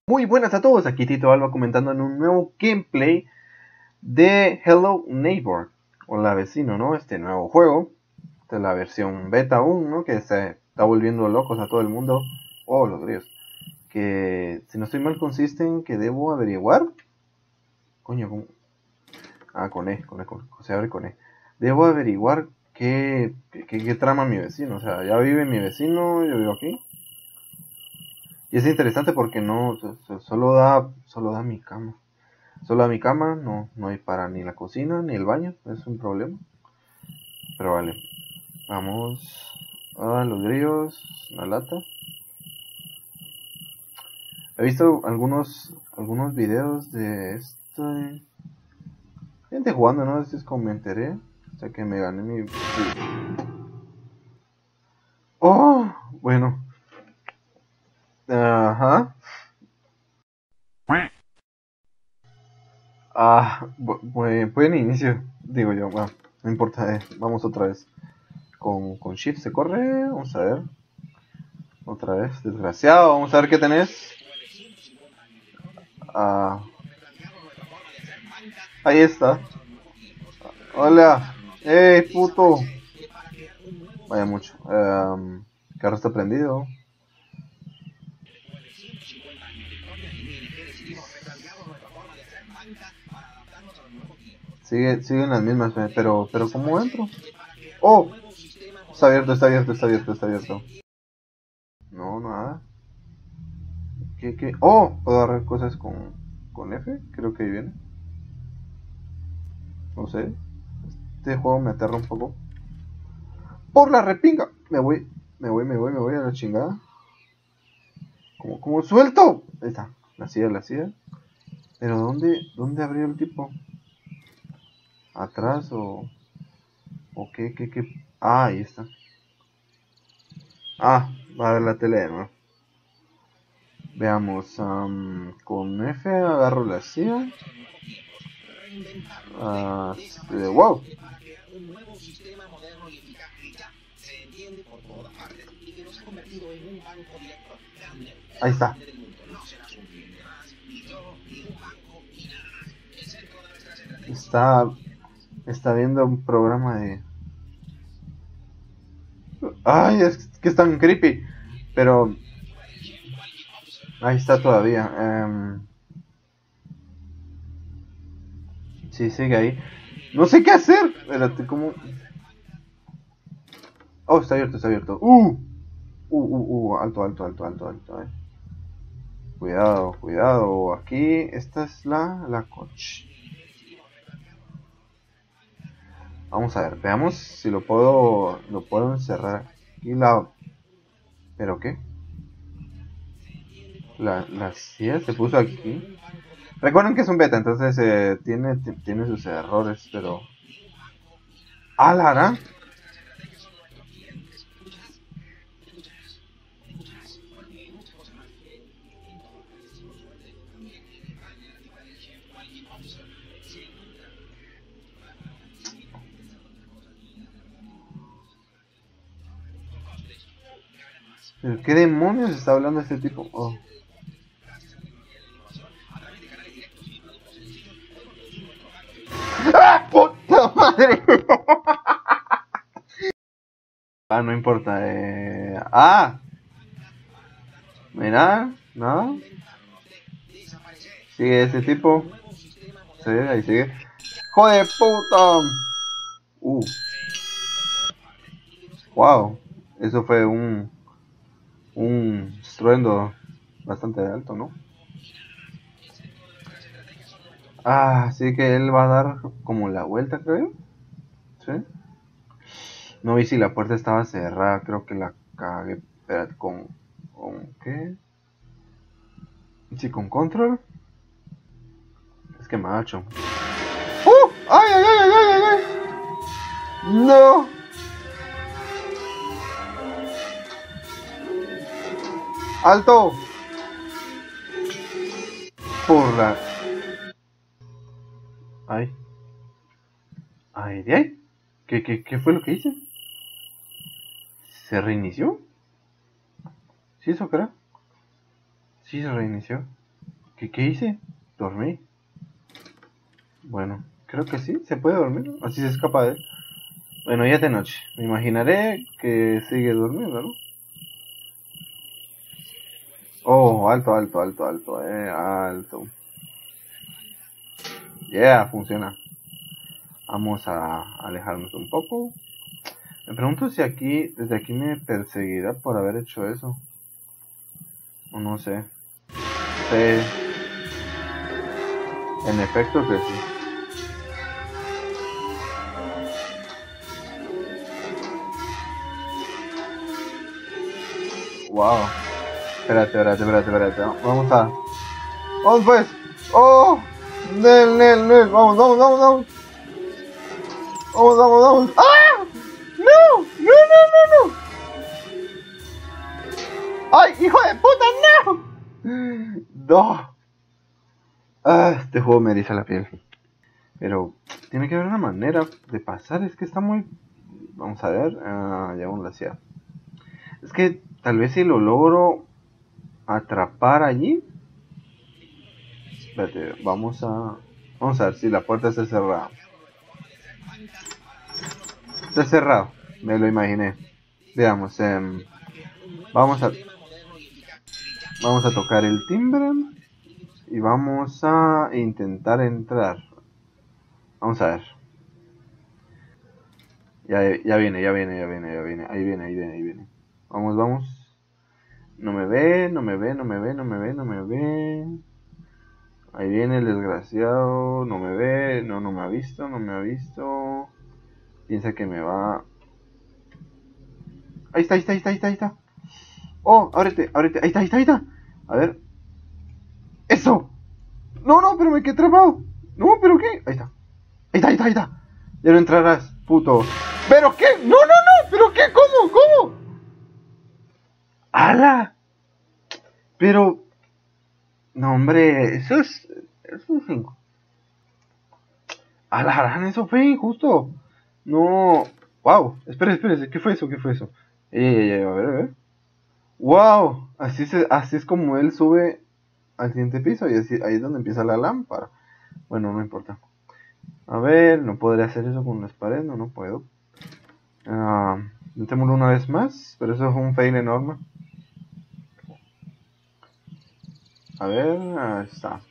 Muy buenas a todos, aquí Tito Alba comentando en un nuevo gameplay de Hello Neighbor. Hola vecino, ¿no? Este nuevo juego. Esta es la versión beta aún, ¿no? Que se está volviendo locos a todo el mundo. Oh, los grillos. Que, si no estoy mal, consiste en que debo averiguar. Coño, ¿cómo? Ah, se abre con E. Debo averiguar qué trama mi vecino. O sea, ya vive mi vecino, yo vivo aquí. Y es interesante porque no, solo da mi cama. Solo a mi cama, no hay para ni la cocina ni el baño, es un problema. Pero vale, vamos a los grillos, la lata. He visto algunos videos de gente jugando, ¿no? Es como me enteré, o sea que me gané mi... ¡Oh! Bueno. Ajá. Buen inicio, digo yo, bueno, no importa, vamos otra vez. Con Shift se corre, vamos a ver. Otra vez, desgraciado, vamos a ver qué tenés. Ahí está. Hola. ¡Ey, puto! Vaya mucho. Carro está prendido. Siguen las mismas, pero ¿cómo entro? ¡Oh! Está abierto. No, nada. ¿Qué? ¡Oh! Puedo agarrar cosas con F. Creo que ahí viene. No sé. Este juego me aterra un poco. ¡Por la repinga! Me voy a la chingada. ¿Cómo suelto? Ahí está. La silla. Pero ¿dónde abrió el tipo? ¿Atrás o qué? Ah, ahí está. Ah, va a ver la tele de nuevo. Veamos, con F agarro la silla. Wow. Ahí está. Está viendo un programa de... Ay, es que es tan creepy. Pero... ahí está todavía. Sí, sigue ahí. No sé qué hacer. Espérate, ¿cómo? Oh, está abierto. Alto. Cuidado. Aquí, esta es la coche. Vamos a ver, veamos si lo puedo encerrar aquí ¿pero qué? La silla se puso aquí. Recuerden que es un beta, entonces tiene sus errores, pero... ¡Ah, la hará! ¿Pero qué demonios está hablando este tipo? Oh. ¡Ah, puta madre! Ah, no importa. Mira, nada. Sigue ese tipo. Sí, ahí sigue. ¡Joder, puta! Wow. Eso fue un estruendo bastante alto, ¿no? Sí que él va a dar como la vuelta, creo. ¿Sí? No vi si la puerta estaba cerrada, creo que la cagué. Espérate, ¿con qué? ¿Sí, con control? Es que macho. ¡Ay! ¡No! ¡Alto! Por la... Ay. Ay, de ahí. ¿Qué fue lo que hice? ¿Se reinició? ¿Sí, eso creo? Sí, se reinició. ¿Qué hice? ¿Dormí? Bueno, creo que sí, se puede dormir. Así se escapa de él. Bueno, ya es de noche. Me imaginaré que sigue durmiendo, ¿no? Oh, alto, alto, alto, alto, alto. Yeah, funciona. Vamos a alejarnos un poco. Me pregunto si desde aquí me perseguirá por haber hecho eso. O no sé. Sí. En efecto que sí. Wow. Espérate. ¡Vamos pues! ¡Oh! Nel. Vamos. Vamos. ¡Ah! ¡No! ¡No! ¡Ay, hijo de puta, no! No. Ah, este juego me eriza la piel. Pero tiene que haber una manera de pasar. Es que está muy... Vamos a ver. Ya vamos a hacer. Es que tal vez si lo logro atrapar allí. Espérate, vamos a ver si la puerta está cerrada. Está cerrado. Me lo imaginé. Veamos. Vamos a... Vamos a tocar el timbre. Y vamos a intentar entrar. Vamos a ver. Ya viene. Ahí viene. Vamos. No me ve. Ahí viene el desgraciado. No me ve. No me ha visto. Piensa que me va... Ahí está. Oh, ábrete. Ahí está. A ver. ¡Eso! No, pero me quedé atrapado. No, pero ¿qué? Ahí está. Ya no entrarás, puto. ¿Pero qué? No, ¿pero qué? ¿Cómo? ¡Hala! Pero... No, hombre, eso es 5. ¡Hala, eso fue injusto! No... ¡Wow! Espérese, ¿qué fue eso? A ver. ¡Wow! Así es como él sube al siguiente piso y ahí es donde empieza la lámpara. Bueno, no importa. A ver, no podré hacer eso con las paredes, no puedo. Intentémoslo una vez más, pero eso es un fail enorme. A ver, ahí está.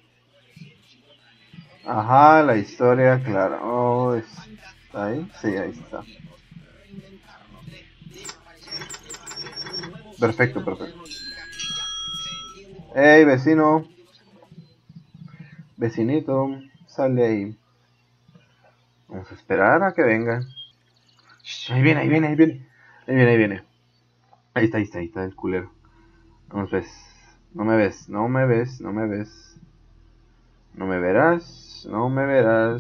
Ajá, la historia, claro. Oh, ¿está ahí? Sí, ahí está. Perfecto. ¡Ey, vecino! Vecinito, sale ahí. Vamos a esperar a que venga. Shh, ahí viene. Ahí está el culero. Vamos pues. No me ves. No me verás. No me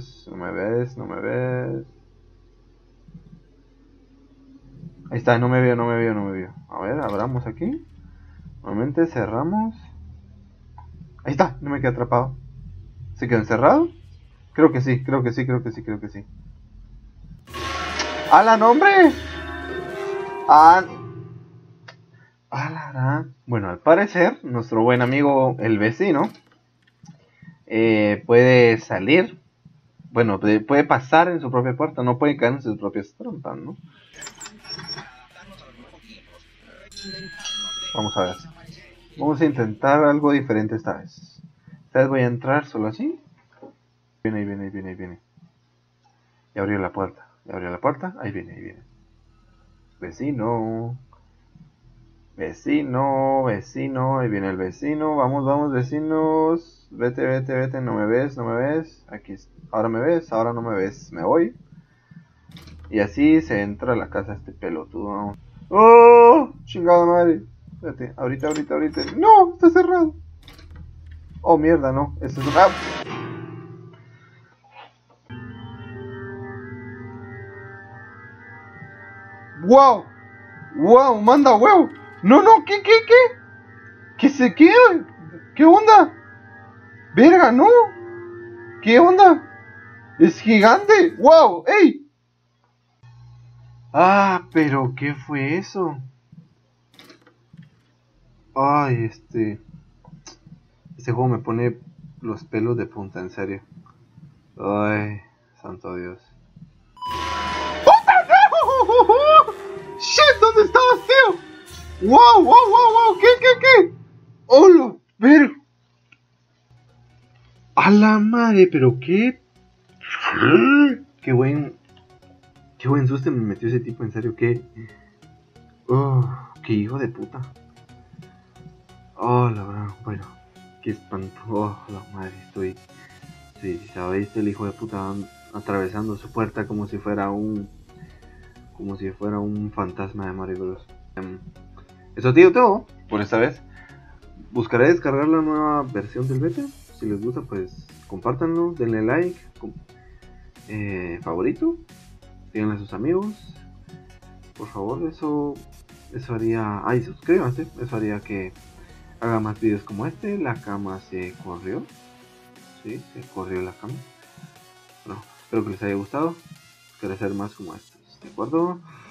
ves. Ahí está, no me vio. A ver, abramos aquí. Nuevamente cerramos. Ahí está, no me quedé atrapado. ¿Se quedó encerrado? Creo que sí. ¡Hala, nombre! ¡Ah! ¡Hala! Bueno, al parecer, nuestro buen amigo el vecino puede salir. Bueno, puede pasar en su propia puerta, no puede caer en sus propias trampas, ¿no? Vamos a ver. Vamos a intentar algo diferente esta vez. Esta vez voy a entrar solo así. Ahí viene. Ya abrió la puerta. Ahí viene. Vecino. Ahí viene el vecino. Vamos, vecinos. Vete. No me ves. Aquí. Ahora me ves, ahora no me ves. Me voy. Y así se entra a la casa este pelotudo. ¡Oh! Chingada madre. Espérate, ahorita. ¡No! Está cerrado. Oh, mierda, no. Eso es un... ¡Ah! ¡Wow! ¡Manda huevo! ¡No! ¿Qué? ¿Qué? ¿Qué onda? ¡Verga, no! ¿Qué onda? ¡Es gigante! ¡Wow! ¡Ey! Ah, pero ¿qué fue este Este juego me pone los pelos de punta, en serio. Ay, santo Dios. ¡Shit! ¿Dónde estabas, tío? ¡Wow, wow, wow, wow! ¿Qué? ¡Hola! ¡Pero! ¡A la madre! ¿Pero qué? ¡Qué buen susto me metió ese tipo! En serio, ¿qué? ¡Oh! ¡Qué hijo de puta! ¡Oh, la verdad! Bueno, qué espanto. ¡Oh, la madre! Sí, ¿sabéis? El hijo de puta atravesando su puerta como si fuera un fantasma de Mario Bros. Eso tío todo por esta vez. Buscaré descargar la nueva versión del beta. Si les gusta, pues compártanlo, denle like, favorito, díganle a sus amigos. Por favor, eso haría. Ay, suscríbanse. Eso haría que haga más videos como este. La cama se corrió. Sí, se corrió la cama. Bueno, espero que les haya gustado. Quiero hacer más como estos, ¿de acuerdo?